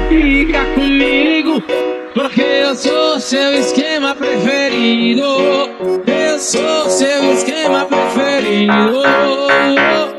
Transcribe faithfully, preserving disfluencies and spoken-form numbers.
Fica comigo, porque eu sou seu esquema preferido. Eu sou seu esquema preferido.